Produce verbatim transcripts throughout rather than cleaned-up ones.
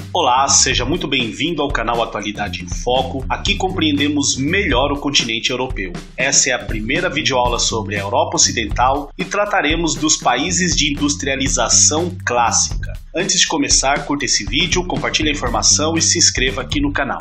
Olá, seja muito bem-vindo ao canal Atualidade em Foco. Aqui compreendemos melhor o continente europeu. Essa é a primeira videoaula sobre a Europa Ocidental e trataremos dos países de industrialização clássica. Antes de começar, curta esse vídeo, compartilhe a informação e se inscreva aqui no canal.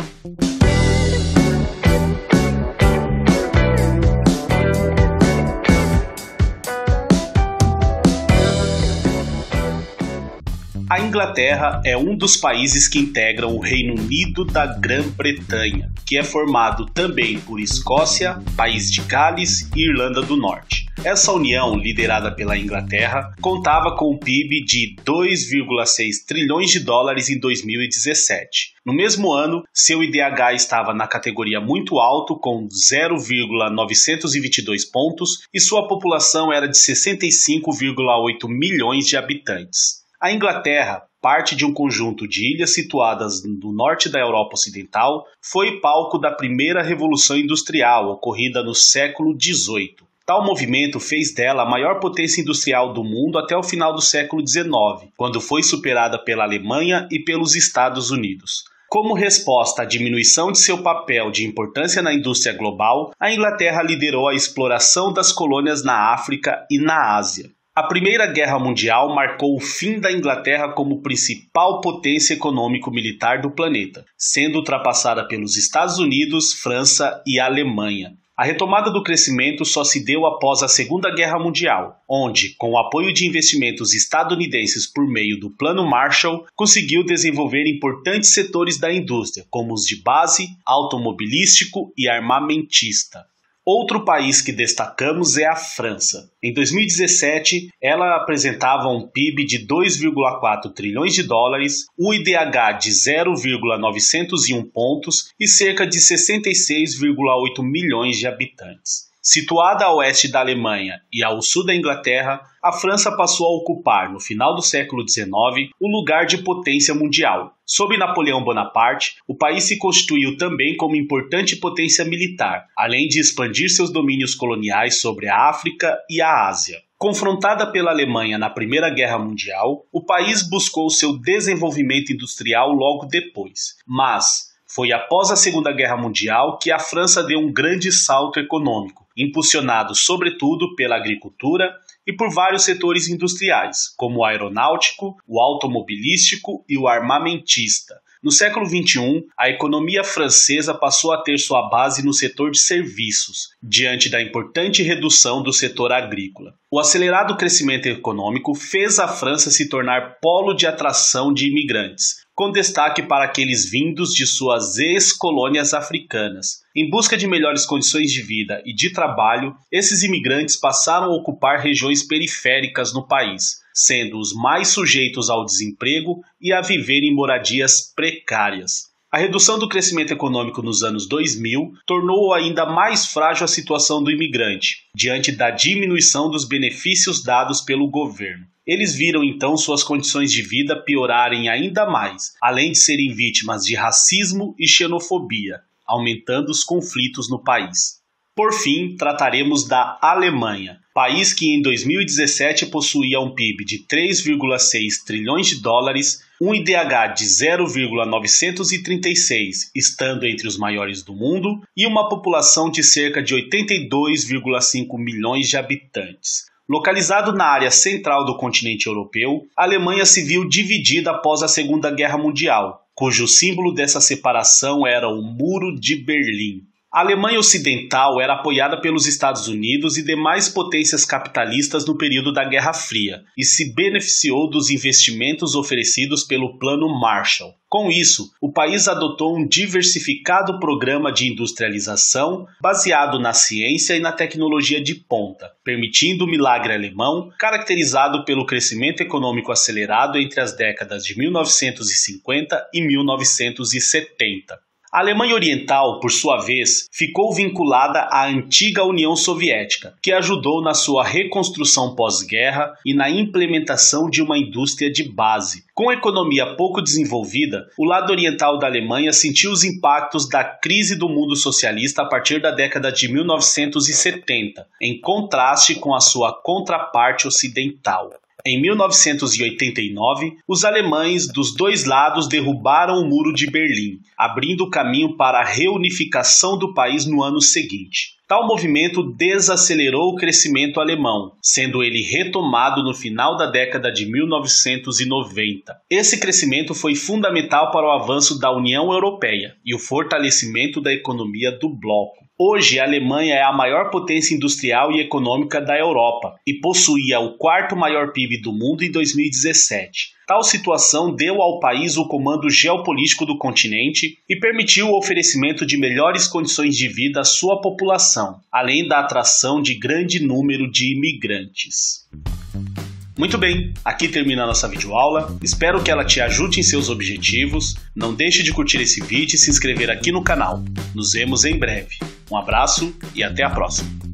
A Inglaterra é um dos países que integram o Reino Unido da Grã-Bretanha, que é formado também por Escócia, País de Gales e Irlanda do Norte. Essa união, liderada pela Inglaterra, contava com um P I B de dois vírgula seis trilhões de dólares em dois mil e dezessete. No mesmo ano, seu I D H estava na categoria muito alto, com zero vírgula novecentos e vinte e dois pontos, e sua população era de sessenta e cinco vírgula oito milhões de habitantes. A Inglaterra, parte de um conjunto de ilhas situadas no norte da Europa Ocidental, foi palco da primeira Revolução Industrial, ocorrida no século dezoito. Tal movimento fez dela a maior potência industrial do mundo até o final do século dezenove, quando foi superada pela Alemanha e pelos Estados Unidos. Como resposta à diminuição de seu papel de importância na indústria global, a Inglaterra liderou a exploração das colônias na África e na Ásia. A Primeira Guerra Mundial marcou o fim da Inglaterra como principal potência econômico-militar do planeta, sendo ultrapassada pelos Estados Unidos, França e Alemanha. A retomada do crescimento só se deu após a Segunda Guerra Mundial, onde, com o apoio de investimentos estadunidenses por meio do Plano Marshall, conseguiu desenvolver importantes setores da indústria, como os de base, automobilístico e armamentista. Outro país que destacamos é a França. Em dois mil e dezessete, ela apresentava um P I B de dois vírgula quatro trilhões de dólares, um I D H de zero vírgula novecentos e um pontos e cerca de sessenta e seis vírgula oito milhões de habitantes. Situada a oeste da Alemanha e ao sul da Inglaterra, a França passou a ocupar, no final do século dezenove, o lugar de potência mundial. Sob Napoleão Bonaparte, o país se constituiu também como importante potência militar, além de expandir seus domínios coloniais sobre a África e a Ásia. Confrontada pela Alemanha na Primeira Guerra Mundial, o país buscou seu desenvolvimento industrial logo depois, mas foi após a Segunda Guerra Mundial que a França deu um grande salto econômico, impulsionado sobretudo pela agricultura e por vários setores industriais, como o aeronáutico, o automobilístico e o armamentista. No século vinte e um, a economia francesa passou a ter sua base no setor de serviços, diante da importante redução do setor agrícola. O acelerado crescimento econômico fez a França se tornar polo de atração de imigrantes, com destaque para aqueles vindos de suas ex-colônias africanas. Em busca de melhores condições de vida e de trabalho, esses imigrantes passaram a ocupar regiões periféricas no país, sendo os mais sujeitos ao desemprego e a viver em moradias precárias. A redução do crescimento econômico nos anos dois mil tornou ainda mais frágil a situação do imigrante, diante da diminuição dos benefícios dados pelo governo. Eles viram então suas condições de vida piorarem ainda mais, além de serem vítimas de racismo e xenofobia, aumentando os conflitos no país. Por fim, trataremos da Alemanha, país que em dois mil e dezessete possuía um P I B de três vírgula seis trilhões de dólares, um I D H de zero vírgula novecentos e trinta e seis, estando entre os maiores do mundo, e uma população de cerca de oitenta e dois vírgula cinco milhões de habitantes. Localizado na área central do continente europeu, a Alemanha se viu dividida após a Segunda Guerra Mundial, cujo símbolo dessa separação era o Muro de Berlim. A Alemanha Ocidental era apoiada pelos Estados Unidos e demais potências capitalistas no período da Guerra Fria e se beneficiou dos investimentos oferecidos pelo Plano Marshall. Com isso, o país adotou um diversificado programa de industrialização baseado na ciência e na tecnologia de ponta, permitindo o milagre alemão, caracterizado pelo crescimento econômico acelerado entre as décadas de mil novecentos e cinquenta e mil novecentos e setenta. A Alemanha Oriental, por sua vez, ficou vinculada à antiga União Soviética, que ajudou na sua reconstrução pós-guerra e na implementação de uma indústria de base. Com a economia pouco desenvolvida, o lado oriental da Alemanha sentiu os impactos da crise do mundo socialista a partir da década de mil novecentos e setenta, em contraste com a sua contraparte ocidental. Em mil novecentos e oitenta e nove, os alemães dos dois lados derrubaram o Muro de Berlim, abrindo caminho para a reunificação do país no ano seguinte. Tal movimento desacelerou o crescimento alemão, sendo ele retomado no final da década de mil novecentos e noventa. Esse crescimento foi fundamental para o avanço da União Europeia e o fortalecimento da economia do bloco. Hoje, a Alemanha é a maior potência industrial e econômica da Europa e possuía o quarto maior P I B do mundo em dois mil e dezessete. Tal situação deu ao país o comando geopolítico do continente e permitiu o oferecimento de melhores condições de vida à sua população, além da atração de grande número de imigrantes. Muito bem, aqui termina a nossa videoaula, espero que ela te ajude em seus objetivos, não deixe de curtir esse vídeo e se inscrever aqui no canal. Nos vemos em breve. Um abraço e até a próxima.